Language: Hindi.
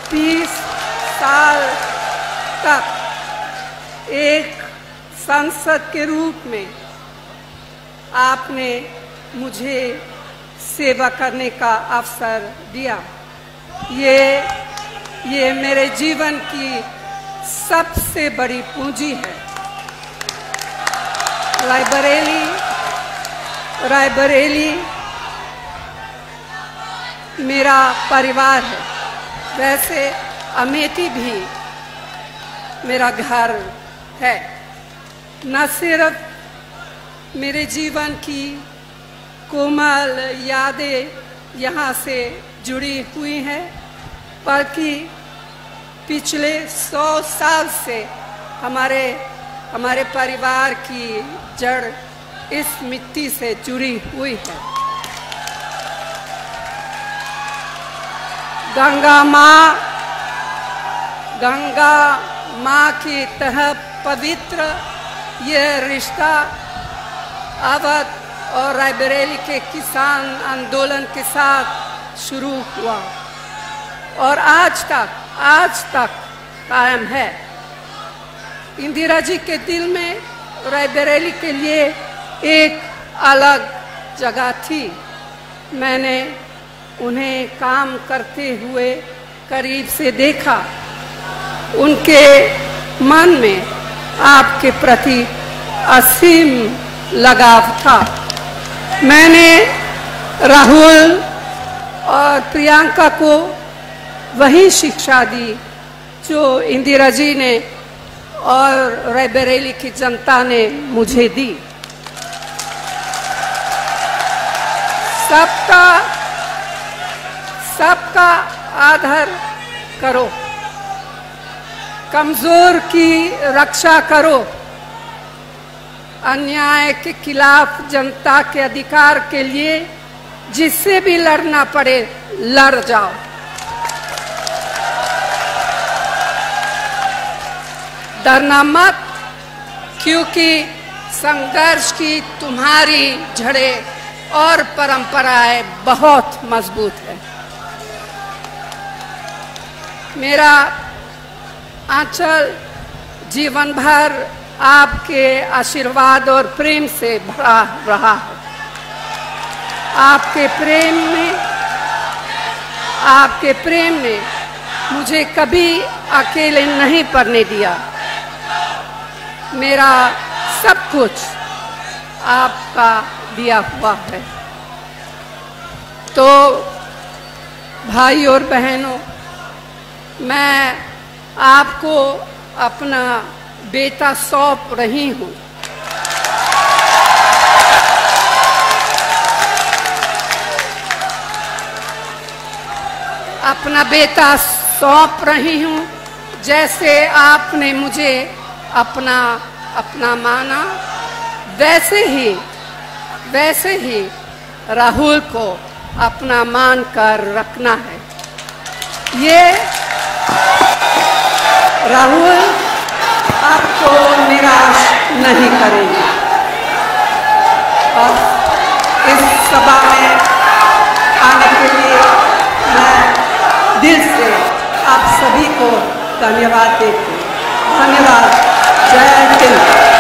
30 साल तक एक सांसद के रूप में आपने मुझे सेवा करने का अवसर दिया। ये मेरे जीवन की सबसे बड़ी पूंजी है। रायबरेली मेरा परिवार है, वैसे अमेठी भी मेरा घर है। न सिर्फ मेरे जीवन की कोमल यादें यहाँ से जुड़ी हुई हैं, बल्कि पिछले 100 साल से हमारे परिवार की जड़ इस मिट्टी से जुड़ी हुई है। गंगा माँ की तरह पवित्र यह रिश्ता अवध और रायबरेली के किसान आंदोलन के साथ शुरू हुआ और आज तक कायम है। इंदिरा जी के दिल में रायबरेली के लिए एक अलग जगह थी। मैंने उन्हें काम करते हुए करीब से देखा। उनके मन में आपके प्रति असीम लगाव था। मैंने राहुल और प्रियंका को वही शिक्षा दी जो इंदिरा जी ने और रायबरेली की जनता ने मुझे दी। सबका आदर करो, कमजोर की रक्षा करो, अन्याय के खिलाफ जनता के अधिकार के लिए जिससे भी लड़ना पड़े लड़ जाओ। डरना मत, क्योंकि संघर्ष की तुम्हारी जड़ें और परंपराएं बहुत मजबूत है। मेरा आंचल जीवन भर आपके आशीर्वाद और प्रेम से भरा रहा है। आपके प्रेम ने मुझे कभी अकेले नहीं पड़ने दिया। मेरा सब कुछ आपका दिया हुआ है। तो भाई और बहनों, मैं आपको अपना बेटा सौंप रही हूँ। अपना बेटा सौंप रही हूँ, जैसे आपने मुझे अपना माना, वैसे ही राहुल को अपना मान कर रखना है। ये राहुल आपको निराश नहीं करेंगे। और इस सभा में आने के लिए मैं दिल से आप सभी को धन्यवाद देती हूँ। धन्यवाद। जय हिंद।